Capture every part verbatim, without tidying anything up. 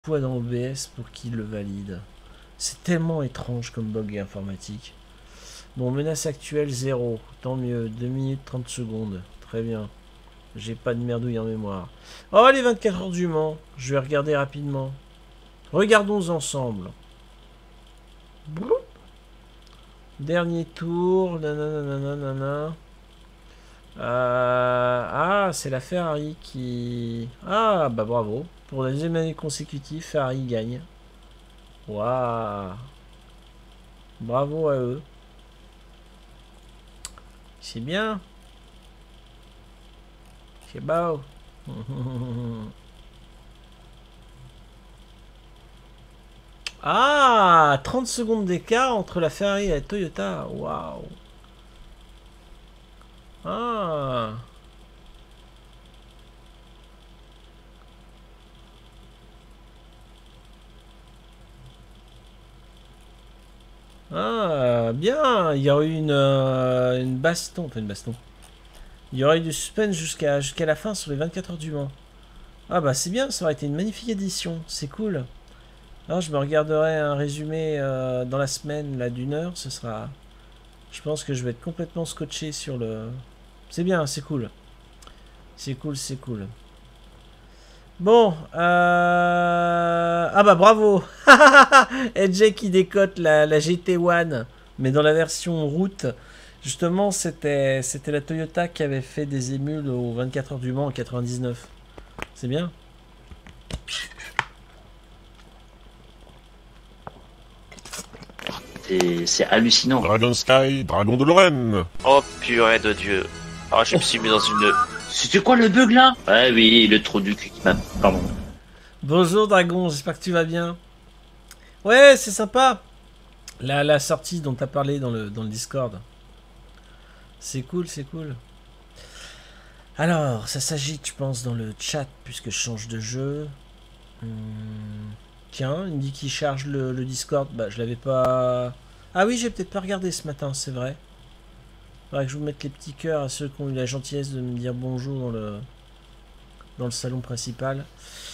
poids dans O B S pour qu'il le valide. C'est tellement étrange comme bug informatique. Bon, menace actuelle zéro. Tant mieux. deux minutes trente secondes. Très bien. J'ai pas de merdouille en mémoire. Oh, les vingt-quatre heures du Mans. Je vais regarder rapidement. Regardons ensemble. Bloup. Dernier tour. Nanana. Euh, ah, c'est la Ferrari qui... Ah, bah bravo. Pour la deuxième année consécutive, Ferrari gagne. Waouh. Bravo à eux. C'est bien. C'est beau. Ah, trente secondes d'écart entre la Ferrari et la Toyota. Waouh. Ah. Ah, bien. Il y aurait eu une, euh, une baston. Enfin, une baston. Il y aurait eu du suspense jusqu'à jusqu'à la fin sur les vingt-quatre heures du Mans. Ah bah c'est bien, ça aurait été une magnifique édition. C'est cool. Alors je me regarderai un résumé euh, dans la semaine là d'une heure. Ce sera... Je pense que je vais être complètement scotché sur le... C'est bien, c'est cool. C'est cool, c'est cool. Bon, euh... ah bah bravo. Edge qui décote la, la G T un, mais dans la version route. Justement, c'était c'était la Toyota qui avait fait des émules aux vingt-quatre heures du Mans en quatre-vingt-dix-neuf. C'est bien. C'est hallucinant. Dragon Sky, Dragon de Lorraine. Oh purée de Dieu. Ah, je me suis mis dans une... C'était quoi le bug là? Ouais, oui, le trou du cul qui m'a... Pardon. Bonjour Dragon, j'espère que tu vas bien. Ouais, c'est sympa. La, la sortie dont tu as parlé dans le, dans le Discord. C'est cool, c'est cool. Alors, ça s'agite, je pense, dans le chat, puisque je change de jeu. Hum, tiens, il me dit qu'il charge le, le Discord. Bah, je l'avais pas... Ah oui, j'ai peut-être pas regardé ce matin, c'est vrai. Faudrait que je vous mette les petits cœurs à ceux qui ont eu la gentillesse de me dire bonjour dans le, dans le salon principal.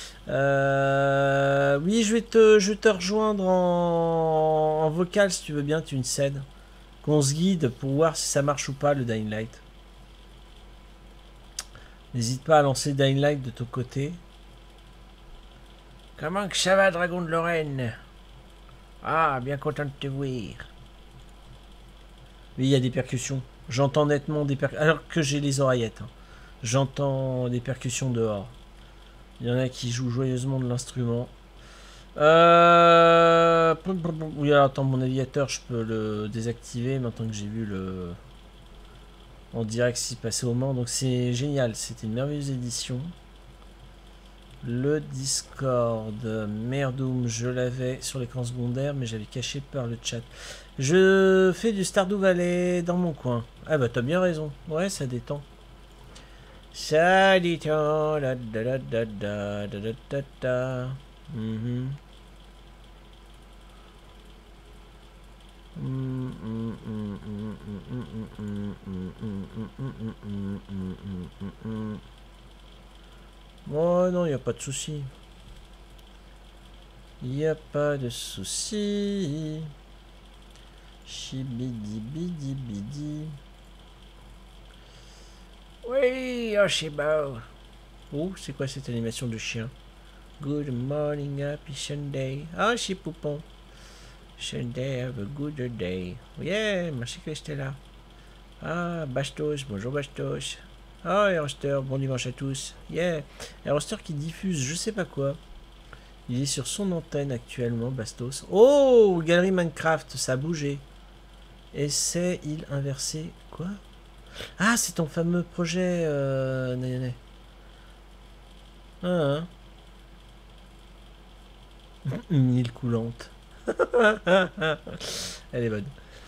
Euh, oui, je vais, te, je vais te rejoindre en, en vocal si tu veux bien, tu une cèdes. Qu'on se guide pour voir si ça marche ou pas le Dying Light. N'hésite pas à lancer Dying Light de ton côté. Comment que ça va, Dragon de Lorraine? Ah, bien content de te voir. Oui, il y a des percussions. J'entends nettement des percussions. Alors que j'ai les oreillettes. Hein. J'entends des percussions dehors. Il y en a qui jouent joyeusement de l'instrument. Euh... Oui, alors attends, mon navigateur, je peux le désactiver maintenant que j'ai vu le... en direct s'y passer au Mans. Donc c'est génial, c'était une merveilleuse édition. Le Discord, Merdoum, je l'avais sur l'écran secondaire, mais j'avais caché par le chat. Je fais du Stardew Valley dans mon coin. Ah bah t'as bien raison, ouais ça détend. Ça détend, da da da da da da da da. Mhm. Oh non, il n'y a pas de souci. Il n'y a pas de souci. Chibidi bidi bidi. Oui, oh c'est beau. Oh, c'est quoi cette animation de chien? Good morning, happy Sunday. Ah, c'est Poupon. Sunday, have a good day. Yeah, merci que c'était là. Ah, Bastos, bonjour Bastos. Ah, Eroster, bon dimanche à tous. Yeah, Eroster qui diffuse je sais pas quoi. Il est sur son antenne actuellement, Bastos. Oh, galerie Minecraft, ça a bougé. Essai, île inversée. Quoi? Ah, c'est ton fameux projet, euh, Nayane. Ah, hein. Une île coulante. Elle est bonne.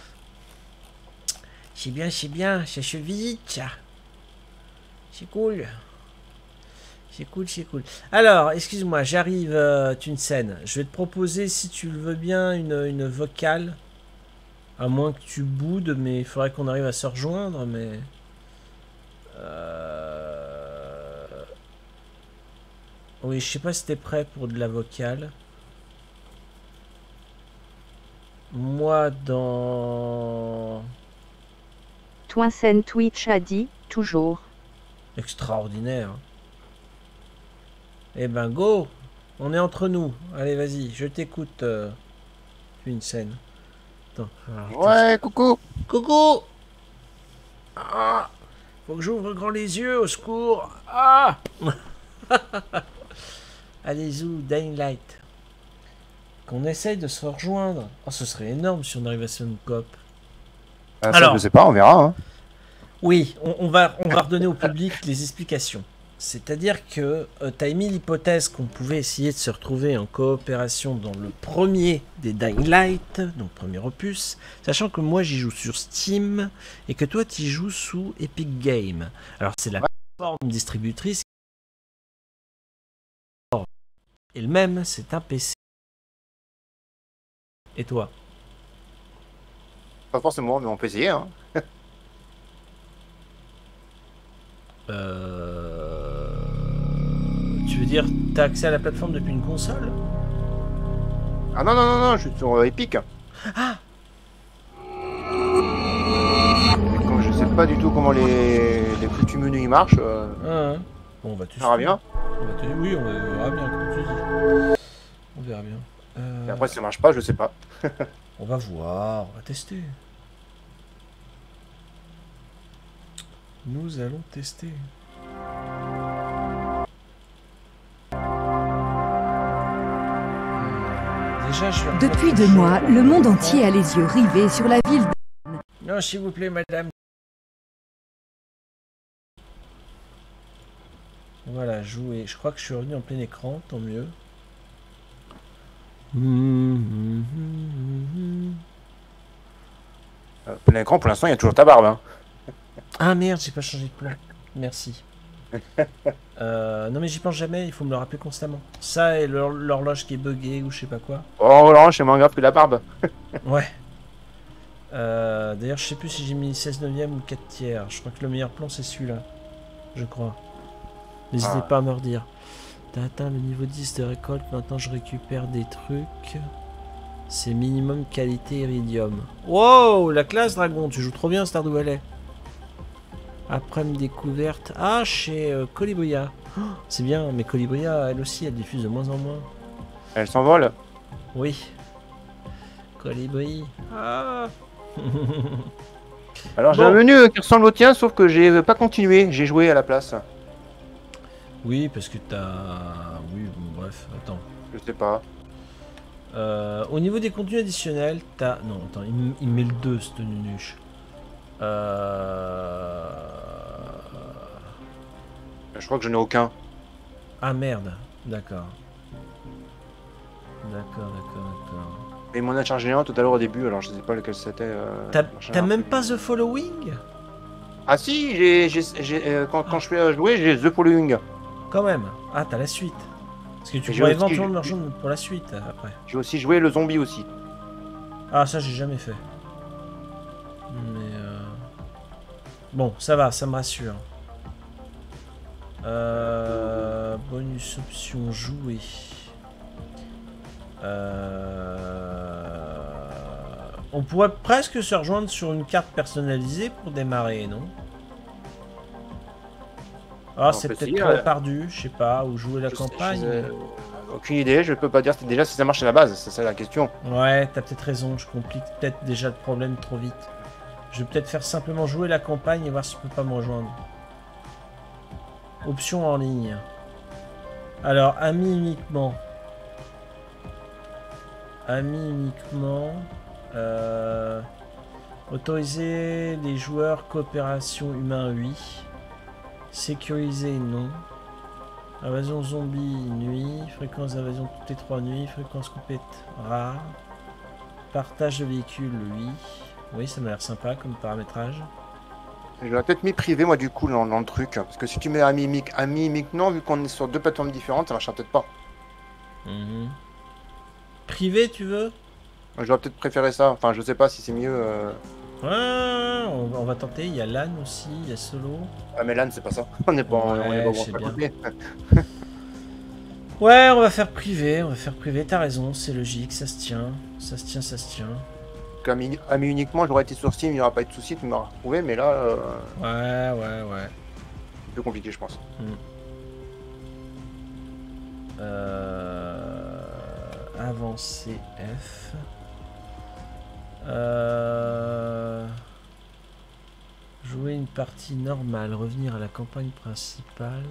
C'est bien, c'est bien, ça se visite, ça. C'est cool. C'est cool, c'est cool. Alors, excuse-moi, j'arrive, euh, une scène. Je vais te proposer, si tu le veux bien, une, une vocale. À moins que tu boudes, mais il faudrait qu'on arrive à se rejoindre, mais... Euh... Oui, je sais pas si t'es prêt pour de la vocale. Moi, dans... Twinsen Twitch a dit, toujours. Extraordinaire. Eh ben, go! On est entre nous. Allez, vas-y, je t'écoute. Euh... Une scène. Attends. Alors, Ouais, coucou. coucou! Ah! Faut que j'ouvre grand les yeux, au secours! Ah! Allez, Zou, Dying Light. Qu'on essaye de se rejoindre. Oh, ce serait énorme si on arrive à se faire une coop. Ah, ça, Alors. je sais pas, on verra. Hein. Oui, on, on va, on va redonner au public les explications. C'est-à-dire que euh, tu as émis l'hypothèse qu'on pouvait essayer de se retrouver en coopération dans le premier des Dying Light, donc premier opus, sachant que moi j'y joue sur Steam et que toi tu joues sous Epic Games. Alors c'est la plateforme distributrice et le même, c'est un P C. Et toi? Pas forcément, mais on peut essayer. Hein. Euh... Tu veux dire, t'as accès à la plateforme depuis une console? Ah non, non, non, non, je suis sur euh, Epic. Ah! Et comme je sais pas du tout comment les, les petits menus ils marchent, euh, Ah, hein. Bon, on va tester. ça ira bien. On va te- Oui, on verra bien, comme tu dis. On verra bien. Euh, Et après, si ça marche pas, je sais pas. On va voir, on va tester. Nous allons tester. Déjà, je vais Depuis remettre deux le mois, jeu. le monde entier a les yeux rivés sur la ville. Non, s'il vous plaît, madame. Voilà, jouer. Je crois que je suis revenu en plein écran, tant mieux. Euh, plein écran, pour l'instant, il y a toujours ta barbe. Hein. Ah merde, j'ai pas changé de plan. Merci. Euh, non mais j'y pense jamais, il faut me le rappeler constamment. Ça et l'hor- l'horloge qui est buggée ou je sais pas quoi. Oh, Laurent, c'est moins grave que la barbe. Ouais. Euh, D'ailleurs, je sais plus si j'ai mis seize neuvième ou quatre tiers. Je crois que le meilleur plan c'est celui-là. Je crois. N'hésitez Ah. pas à me redire. T'as atteint le niveau dix de récolte, maintenant je récupère des trucs. C'est minimum qualité iridium. Wow, la classe dragon, tu joues trop bien Stardew Valley. Après-midi découverte. Ah, chez euh, Colibria. Oh, c'est bien, mais Colibria, elle aussi, elle diffuse de moins en moins. Elle s'envole. Oui. Colibri. Ah. Alors, j'ai Bon. un menu qui ressemble au tien, sauf que j'ai pas continué. J'ai joué à la place. Oui, parce que t'as... Oui, bon, bref, attends. Je sais pas. Euh, au niveau des contenus additionnels, t'as... Non, attends, il, m- il met le deux, ce nunuche. Euh... Je crois que je n'ai aucun. Ah merde, d'accord. D'accord, d'accord, d'accord. Et mon a chargé un tout à l'heure au début, alors je sais pas lequel c'était. Euh, T'as machin, t'as un même peu. pas The Following? Ah si, j'ai, j'ai, j'ai, euh, quand, quand je fais euh, jouer, j'ai The Following. Quand même. Ah, t'as la suite. Parce que tu Et j'ai pourrais aussi- éventuellement me rejoindre pour la suite, euh, après. J'ai aussi joué le zombie aussi. Ah, ça, j'ai jamais fait. Mais... Euh... Bon, ça va, ça me rassure. Euh... Bonus option jouer. Euh... On pourrait presque se rejoindre sur une carte personnalisée pour démarrer, non? Ah, On c'est peut peut-être essayer, trop ouais. perdu, je sais pas, ou jouer la Je sais- campagne. je sais- aucune idée, je peux pas dire déjà si ça marche à la base, c'est ça la question. Ouais, t'as peut-être raison, je complique peut-être déjà le problème trop vite. Je vais peut-être faire simplement jouer la campagne et voir si je peux pas me rejoindre. Option en ligne. Alors, amis uniquement. Amis uniquement. Euh, autoriser les joueurs coopération humain, oui. Sécuriser, non. Invasion zombie, nuit. Fréquence d'invasion toutes les trois nuits. Fréquence coupée, rare. Partage de véhicule, oui. Oui, ça m'a l'air sympa comme paramétrage. J'aurais peut-être mis privé moi du coup dans, dans le truc, parce que si tu mets ami mic, ami mic non, vu qu'on est sur deux plateformes différentes, ça marchera peut-être pas. Mhm. Privé, tu veux? J'aurais peut-être préféré ça, enfin je sais pas si c'est mieux. Euh... Ouais, on, on va tenter. Il y a LAN aussi, il y a Solo. Ah mais LAN c'est pas ça, on n'est pas, on Ouais, est pas je sais bon à bien. côté. Ouais, on va faire privé, on va faire privé, t'as raison, c'est logique, ça se tient. Ça se tient, ça se tient. Comme ami, ami uniquement, j'aurais été sur Steam, il n'y aura pas eu de souci de me retrouver, mais là, euh, Ouais, ouais, ouais. c'est plus compliqué, je pense. Euh... Avancer F. Euh... Jouer une partie normale, revenir à la campagne principale.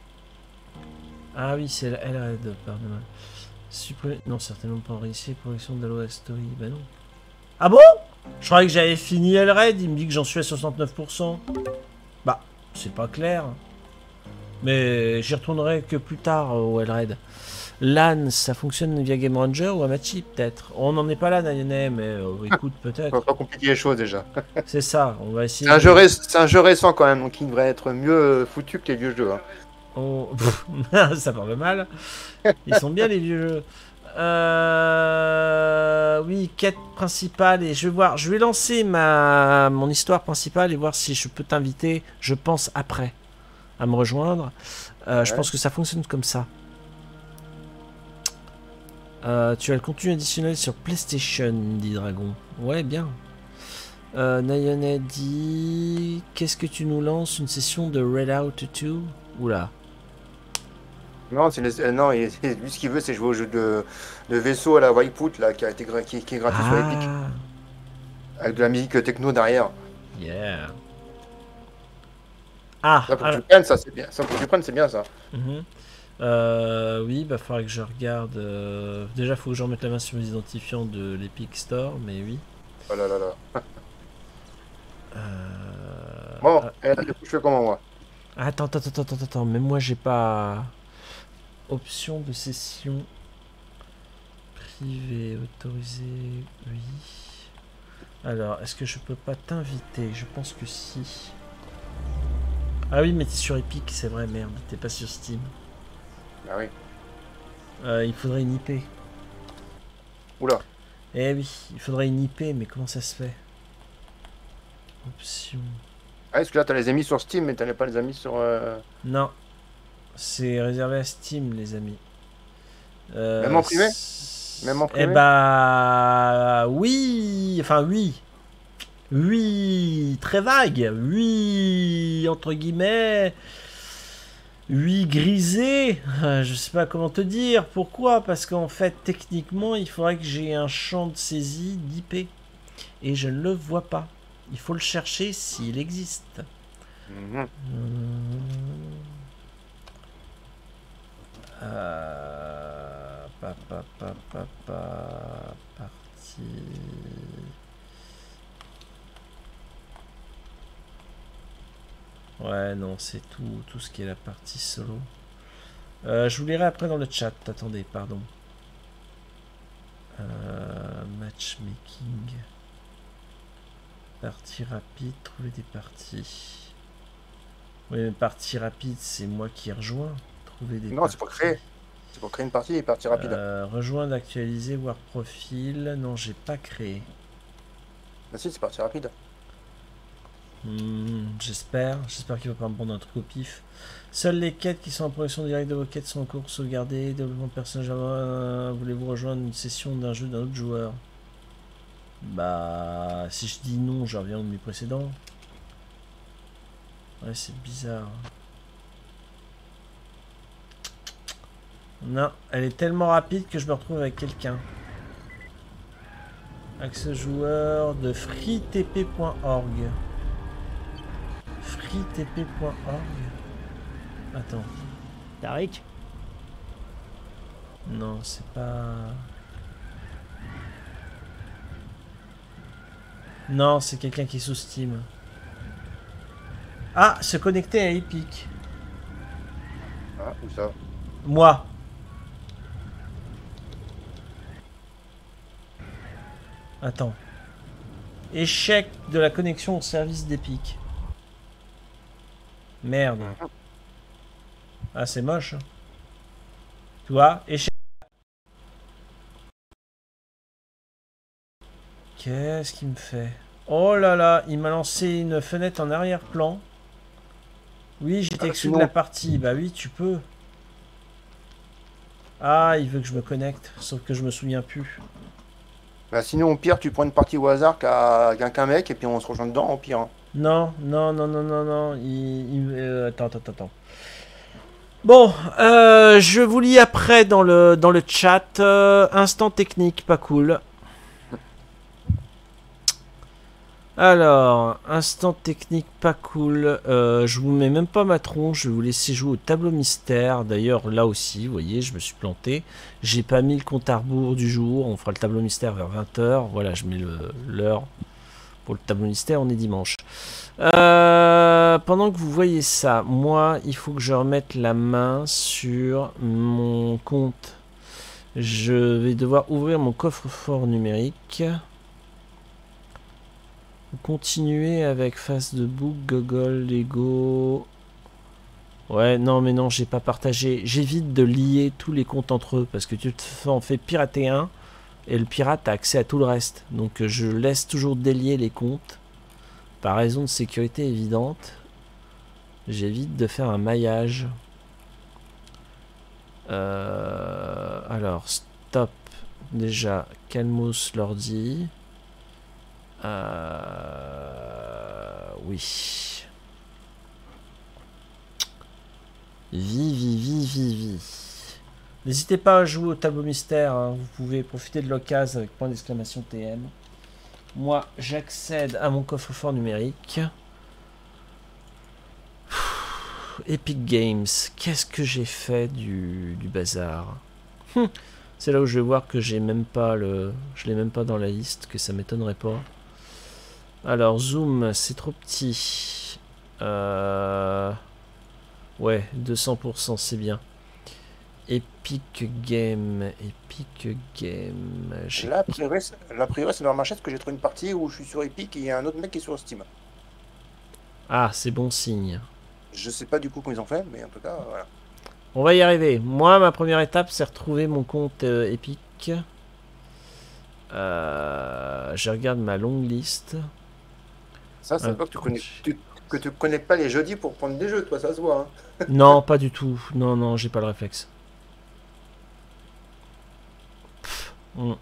Ah oui, c'est Elred, pardon. Supprimer... Non, certainement pas enregistrer progression de la loi story. Bah non. Ah bon? Je croyais que j'avais fini Elred, il me dit que j'en suis à soixante-neuf pour cent. Bah, c'est pas clair. Mais j'y retournerai que plus tard au Elred. LAN, ça fonctionne via Game Ranger ou Amachi peut-être? On n'en est pas là, Nayonet, mais euh, écoute, On va peut-être. pas compliquer les choses déjà. C'est ça, on va essayer. C'est un, de- jeu réc- c'est un jeu récent quand même, donc il devrait être mieux foutu que les vieux jeux. Hein. On- ça parle mal. Ils sont bien les vieux jeux. Euh... Oui, quête principale et je vais voir. Je vais lancer ma mon histoire principale et voir si je peux t'inviter. Je pense après à me rejoindre. Euh, Je Ouais. pense que ça fonctionne comme ça. Euh, tu as le contenu additionnel sur PlayStation, dit Dragon. Ouais, bien. Euh, Nayonet dit... Qu'est-ce que tu nous lances? Une session de Redout deux? Oula. Non, c'est les- euh, non, il- lui ce qu'il veut, c'est jouer au jeu de, de vaisseau à la Wipeout là, qui a été gra- qui, qui est gratuit sur Epic, Ah, avec de la musique techno derrière. yeah. Ah, Ça pour que alors- tu prennes, ça c'est bien. Ça pour que tu prennes, c'est bien ça. Mhm. Euh, oui, bah faudrait que je regarde. euh, Déjà, faut que je remette la main sur mes identifiants de l'Epic Store, mais oui. Oh là là là. Euh... Bon, ah, eh, du coup, je fais comment moi? Attends, attends, attends, attends, attends, mais moi j'ai pas. Option de session privée autorisée, oui. Alors, est-ce que je peux pas t'inviter? Je pense que si. Ah oui, mais t'es sur Epic, c'est vrai, merde, t'es pas sur Steam. Bah oui. Euh, il faudrait une I P. Oula. Eh oui, il faudrait une I P, mais comment ça se fait? Option. Ah, parce que là, t'as les amis sur Steam, mais t'as pas les amis sur. euh, Non, c'est réservé à Steam, les amis. Euh, Même en privé c'est- Même en Eh privé bah oui, enfin oui, oui, très vague, oui, entre guillemets, oui, grisé. Euh, Je sais pas comment te dire. Pourquoi? Parce qu'en fait, techniquement, il faudrait que j'ai un champ de saisie d'I P et je ne le vois pas. Il faut le chercher s'il existe. mhm. Euh... Pa, pa, pa, pa, pa, partie... Ouais, non, c'est tout, tout ce qui est la partie solo. Euh, je vous lirai après dans le chat. Attendez, pardon. Euh, matchmaking. Partie rapide, trouver des parties. Oui, mais partie rapide, c'est moi qui rejoins. Trouver des Non, c'est pour parties. créer. C'est pour créer une partie et partie rapide. Euh, rejoindre, actualiser, voir profil. Non, j'ai pas créé. Ah si, c'est partie rapide. Hmm, j'espère. J'espère qu'il va pas me prendre un truc au pif. Seules les quêtes qui sont en progression directe de vos quêtes sont en cours sauvegardées. Développement de personnage. euh, Voulez-vous rejoindre une session d'un jeu d'un autre joueur? Bah, si je dis non, je reviens au menu précédent. Ouais, c'est bizarre. Non, elle est tellement rapide que je me retrouve avec quelqu'un. Accès joueur de freetp point org. freetp point org. Attends. Tariq, Non, c'est pas... Non, c'est quelqu'un qui est sous Steam. Ah, se connecter à Epic. Ah, où ça? Moi. Attends. Échec de la connexion au service d'Epic. Merde. Ah, c'est moche. Tu vois, échec. Qu'est-ce qu'il me fait? Oh là là, il m'a lancé une fenêtre en arrière-plan. Oui, j'étais Ah, exclu de sinon- la partie. Bah oui, tu peux. Ah, il veut que je me connecte, sauf que je me souviens plus. Bah sinon au pire tu prends une partie au hasard qu'à qu'un mec et puis on se rejoint dedans au pire. Hein. Non, non, non, non, non, non. Il, il- euh, attends, attends, attends. Bon, euh, je vous lis après dans le, dans le chat. Euh, instant technique, pas cool. Alors, instant technique, pas cool. Euh, je vous mets même pas ma tronche. Je vais vous laisser jouer au tableau mystère. D'ailleurs, là aussi, vous voyez, je me suis planté. J'ai pas mis le compte à rebours du jour. On fera le tableau mystère vers vingt heures. Voilà, je mets le- l'heure. Pour le tableau mystère, on est dimanche. Euh, pendant que vous voyez ça, moi, il faut que je remette la main sur mon compte. Je vais devoir ouvrir mon coffre-fort numérique. Continuer avec face de book, Google, Lego. Ouais, non, mais non, j'ai pas partagé. J'évite de lier tous les comptes entre eux parce que tu te en fais pirater un et le pirate a accès à tout le reste. Donc je laisse toujours délier les comptes par raison de sécurité évidente. J'évite de faire un maillage. Euh, alors, stop. Déjà, calmos l'ordi. Euh, oui. Vie, vie, vie, vie, vie. N'hésitez pas à jouer au tableau mystère. Hein. Vous pouvez profiter de l'occasion avec point d'exclamation T M. Moi, j'accède à mon coffre-fort numérique. Epic Games. Qu'est-ce que j'ai fait du, du bazar? hum. C'est là où je vais voir que j'ai même pas le... Je l'ai même pas dans la liste, que ça m'étonnerait pas. Alors, Zoom, c'est trop petit. Euh... Ouais, deux cents pour cent, c'est bien. Epic Game, Epic Game. Là, a priori, c'est- là, a priori, c'est dans ma chaise que j'ai trouvé une partie où je suis sur Epic et il y a un autre mec qui est sur Steam. Ah, c'est bon signe. Je sais pas du coup comment ils ont fait, mais en tout cas, voilà. On va y arriver. Moi, ma première étape, c'est retrouver mon compte euh, Epic. Euh, je regarde ma longue liste. Ça, c'est Un pas que tu compte- connais, tu- que tu connais pas les jeudis pour prendre des jeux, toi, ça se voit. Hein. Non, pas du tout. Non, non, j'ai pas le réflexe. Pff, hmm.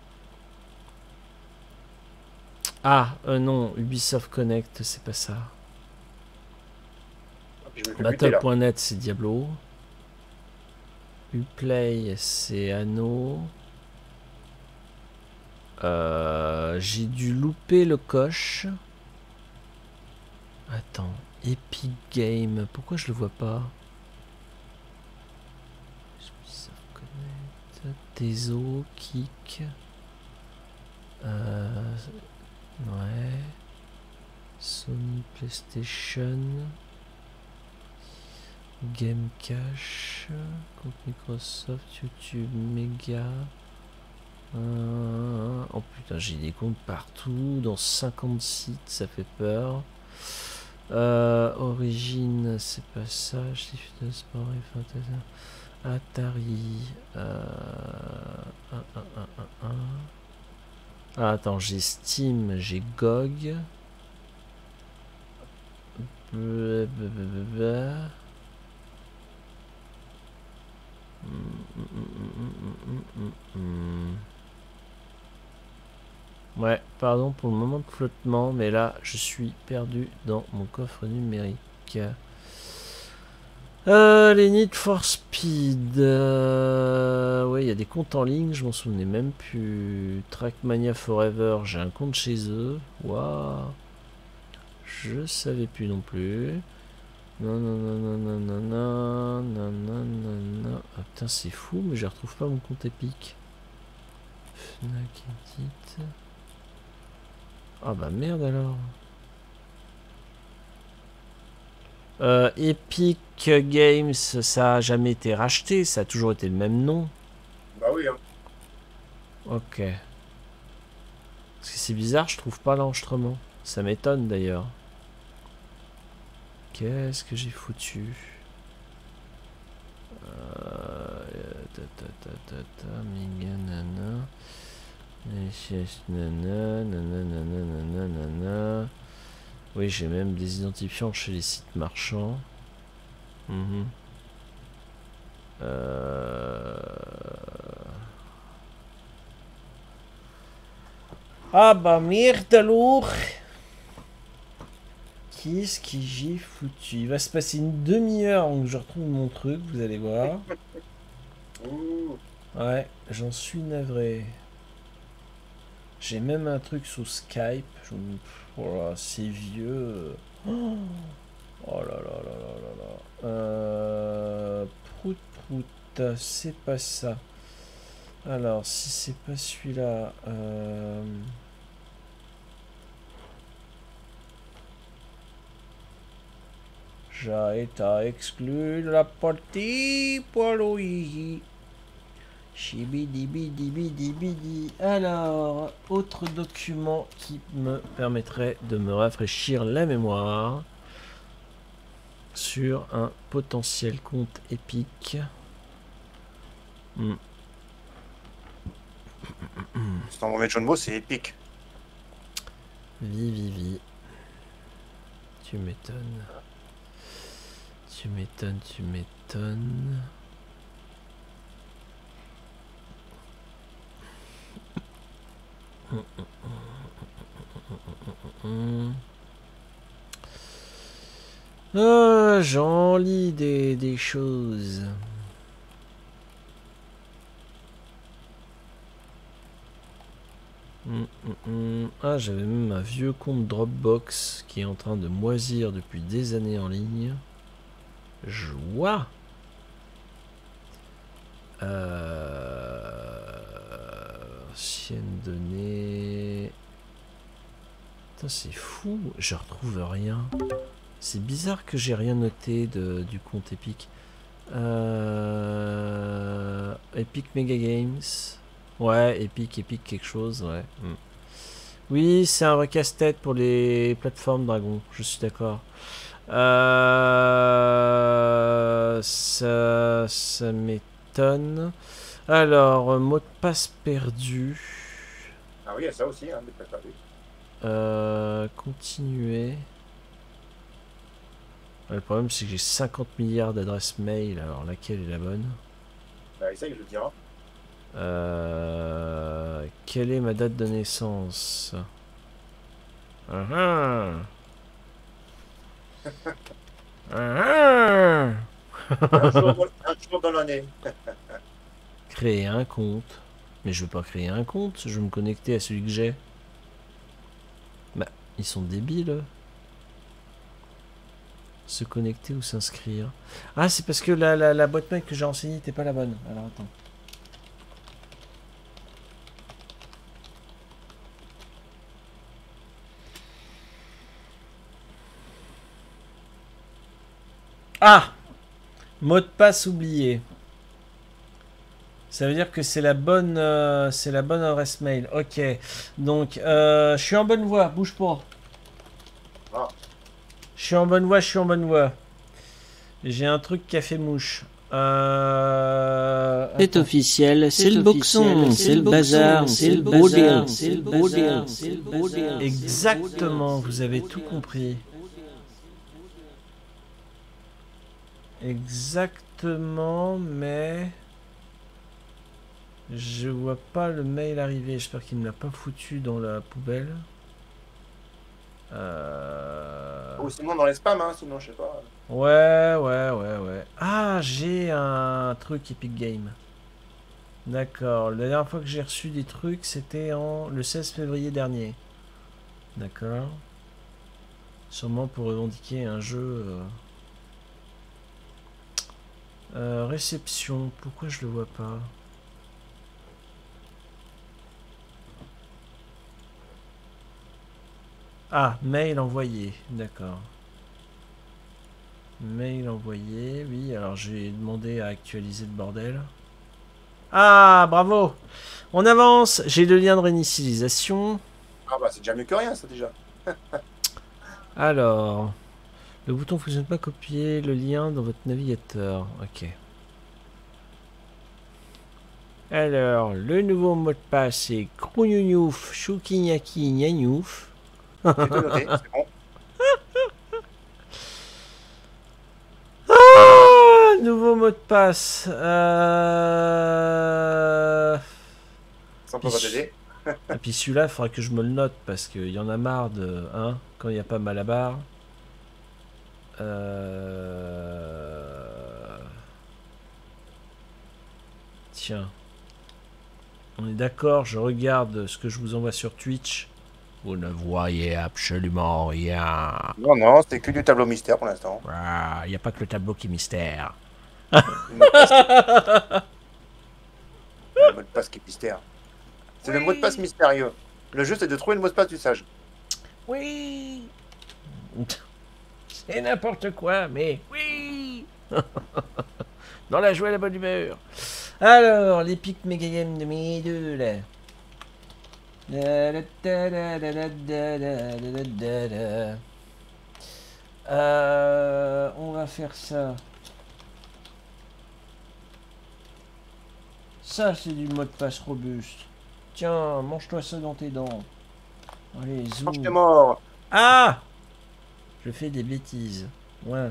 Ah, euh, non, Ubisoft Connect, c'est pas ça. Puis je vais te buter, là. Battle point net, c'est Diablo. Uplay, c'est Anno. Euh, j'ai dû louper le coche. Attends, Epic Game, pourquoi je le vois pas? Ubisoft Connect, Tezo, Kick. Euh, ouais. Sony PlayStation. Game Cache. Compte Microsoft, YouTube, Mega. Euh, oh putain, j'ai des comptes partout. Dans cinquante sites, ça fait peur. Euh, Origine, c'est pas ça. Shift Sport et Fantasy. Atari. Euh, un, un, un, un, un. Ah, attends, j'ai Steam, j'ai G O G. Blablabla. Ouais, pardon pour le moment de flottement, mais là, je suis perdu dans mon coffre numérique. Euh, les Need for Speed. Euh, ouais, il y a des comptes en ligne, je m'en souvenais même plus. Trackmania Forever, j'ai un compte chez eux. Waouh. Je savais plus non plus. Non, non, non, non, non, non, non, non, non, non, non. Ah putain, c'est fou, mais je retrouve pas mon compte Epic. Fnac Edit. Ah bah merde alors. Euh, Epic Games, ça a jamais été racheté, ça a toujours été le même nom. Bah oui, hein. Ok. Parce que c'est bizarre, je trouve pas l'enregistrement. Ça m'étonne d'ailleurs. Qu'est-ce que j'ai foutu? euh, ta ta ta ta ta méga nana. Nana, nana, nana, nana, nana. Oui, j'ai même des identifiants chez les sites marchands. Mhm. Euh... Ah bah merde alors. Qu'est-ce que j'ai foutu? Il va se passer une demi-heure avant que je retrouve mon truc, vous allez voir. Ouh. Ouais, j'en suis navré. J'ai même un truc sous Skype. Je... Oh là, c'est vieux. Oh, oh là là là là là là. Euh... Prout prout, c'est pas ça. Alors, si c'est pas celui-là... Euh... J'ai été exclu de la partie poilouille. Chibidibidibidibidi. Alors, autre document qui me permettrait de me rafraîchir la mémoire sur un potentiel compte épique. Hmm. C'est un mauvais jeu de mots, c'est épique. Vi, vi, vi. Tu m'étonnes. Tu m'étonnes, tu m'étonnes. Ah, j'en lis des, des choses. Hum, hum, hum. Ah, j'avais même un vieux compte Dropbox qui est en train de moisir depuis des années en ligne. Joie. Euh... Ancienne donnée. Putain, c'est fou. Je retrouve rien. C'est bizarre que j'ai rien noté de, du compte Epic. Euh... Epic Mega Games. Ouais, Epic, Epic quelque chose, ouais. Mm. Oui, c'est un recasse-tête pour les plateformes Dragon, je suis d'accord. Euh... Ça, ça m'étonne. Alors, mot de passe perdu. Ah oui, il y a ça aussi, hein, des pas perdu. Euh, continuer. Le problème, c'est que j'ai cinquante milliards d'adresses mail. Alors, laquelle est la bonne? Bah, essaye, je le dirai. Euh, quelle est ma date de naissance? Ah ah. Ah ah. Un jour, dans- un jour dans l'année. Créer un compte. Mais je veux pas créer un compte, je veux me connecter à celui que j'ai. Bah, ils sont débiles. Se connecter ou s'inscrire. Ah, c'est parce que la, la, la boîte mail que j'ai renseignée n'était pas la bonne. Alors attends. Ah! Mot de passe oublié. Ça veut dire que c'est la bonne, euh, c'est la bonne adresse mail. Ok. Donc, euh, je suis en bonne voie. Bouge pas. Ah. Je suis en bonne voie. Je suis en bonne voie. J'ai un truc qui a fait mouche. Euh... C'est officiel, c'est le boxon, c'est le bazar, c'est le bazar, c'est le bazar, c'est le bazar. Exactement. Vous avez tout compris. Exactement, mais je vois pas le mail arriver. J'espère qu'il ne l'a pas foutu dans la poubelle. Euh... Ou sinon dans les spams, hein, sinon je sais pas. Ouais, ouais, ouais, ouais. Ah, j'ai un truc Epic Game. D'accord. La dernière fois que j'ai reçu des trucs, c'était en le seize février dernier. D'accord. Sûrement pour revendiquer un jeu... Euh... Euh, réception, pourquoi je le vois pas? Ah, mail envoyé, d'accord. Mail envoyé, oui, alors j'ai demandé à actualiser le bordel. Ah, bravo! On avance, j'ai le lien de réinitialisation. Ah bah c'est déjà mieux que rien ça déjà. Alors... Le bouton ne fonctionne pas, copier le lien dans votre navigateur. Ok. Alors, le nouveau mot de passe c'est Krounouniouf Choukignaki Gnagnouf. J'ai tout noté, c'est bon. Ah, nouveau mot de passe. Euh... Ça on peut pas t'aider. Et puis celui-là, il faudra que je me le note parce qu'il y en a marre de. Hein, quand il n'y a pas Malabar. Euh... Tiens. On est d'accord, je regarde ce que je vous envoie sur Twitch. Vous ne voyez absolument rien. Non, non, c'est que du tableau mystère pour l'instant. Il n'y a pas que le tableau qui est mystère. Le mot de passe, le mot de passe qui est mystère. C'est Oui. le mot de passe mystérieux. Le jeu, c'est de trouver le mot de passe du sage. Oui. C'est n'importe quoi, mais oui. Dans la joie et la bonne humeur. Alors, l'Epic Mega Game de mes deux, là. Euh, on va faire ça. Ça, c'est du mot de passe robuste. Tiens, mange-toi ça dans tes dents. Allez, zoom. Franchement, mort. Ah! Je fais des bêtises. Ouais.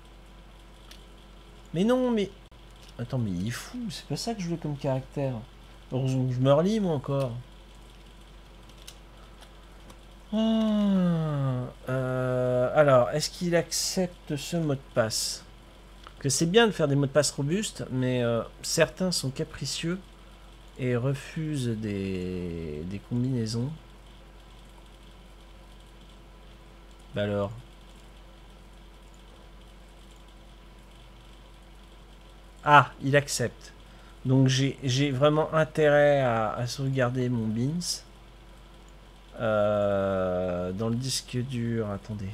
Mais non, mais... Attends, mais il est fou. C'est pas ça que je veux comme caractère. Heureusement que je me relis, moi, encore. Ah, euh, alors, est-ce qu'il accepte ce mot de passe? Que c'est bien de faire des mots de passe robustes, mais euh, certains sont capricieux et refusent des, des combinaisons. Bah alors. Ah, il accepte. Donc j'ai j'ai vraiment intérêt à, à sauvegarder mon Beans. Euh, dans le disque dur, attendez.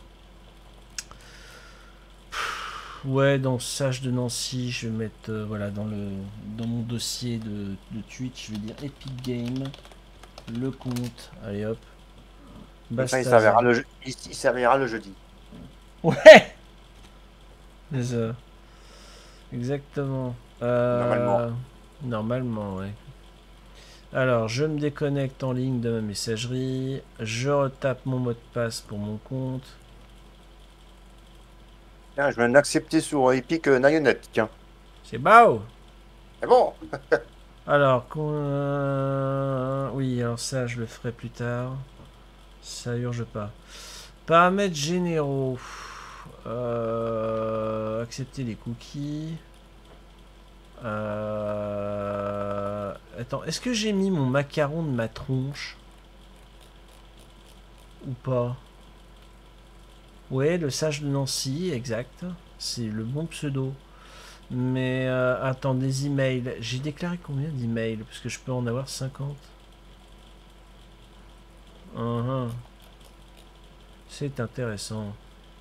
Pff, ouais, dans Sage de Nancy, je vais mettre euh, voilà dans le dans mon dossier de, de Twitch, je vais dire Epic Game, le compte. Allez hop. Enfin, il, servira le, il, il servira le jeudi. Ouais. Mais, euh, exactement. Euh, Normalement. Normalement, ouais. Alors, je me déconnecte en ligne de ma messagerie. Je retape mon mot de passe pour mon compte. Tiens, je viens d'accepter sur Epic euh, Nayonette, tiens. C'est beau. C'est bon. Alors, euh, oui, alors ça, je le ferai plus tard. Ça urge pas. Paramètres généraux. Euh, accepter les cookies. Euh... Attends, est-ce que j'ai mis mon macaron de ma tronche? Ou pas? Ouais, le sage de Nancy, exact. C'est le bon pseudo. Mais euh, attends, des emails. J'ai déclaré combien d'emails? Parce que je peux en avoir cinquante. Uh-huh. C'est intéressant.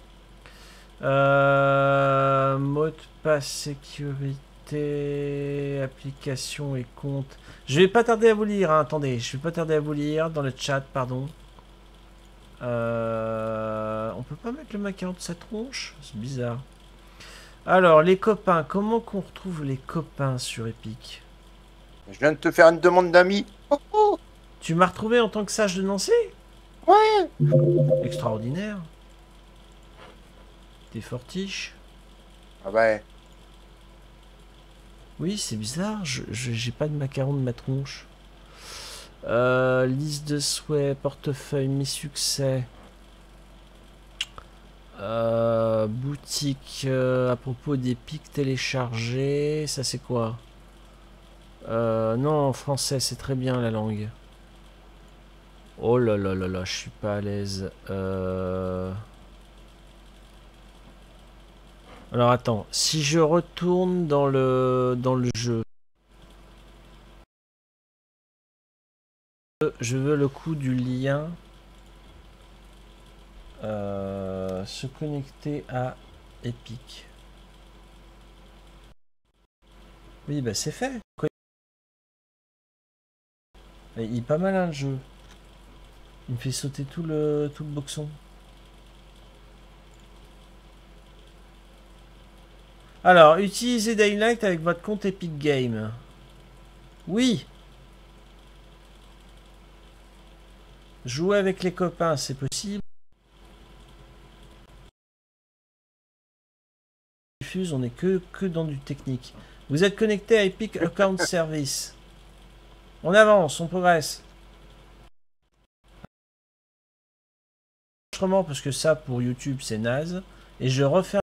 Euh, mot de passe sécurité. Application et compte. Je vais pas tarder à vous lire, hein. Attendez, je vais pas tarder à vous lire dans le chat, pardon. Euh, on peut pas mettre le macaron de sa tronche? C'est bizarre. Alors, les copains, comment qu'on retrouve les copains sur Epic? Je viens de te faire une demande d'amis. Oh, oh. Tu m'as retrouvé en tant que sage de Nancy? Ouais. Extraordinaire. T'es fortiche. Ah ouais. Oui, c'est bizarre, je j'ai pas de macaron de ma tronche. Euh, liste de souhaits, portefeuille, mes succès. Euh, boutique euh, à propos des pics téléchargés. Ça c'est quoi? euh, Non, en français, c'est très bien la langue. Oh là là là là, je suis pas à l'aise. Euh... Alors attends, si je retourne dans le dans le jeu, je veux le coup du lien. Euh, se connecter à Epic. Oui, bah c'est fait. Il est pas malin le jeu. Il me fait sauter tout le tout le boxon. Alors, utilisez Daylight avec votre compte Epic Game. Oui. Jouer avec les copains, c'est possible. On n'est que, que dans du technique. Vous êtes connecté à Epic Account Service. On avance, on progresse. l'enregistrement parce que ça pour YouTube c'est naze. Et je refais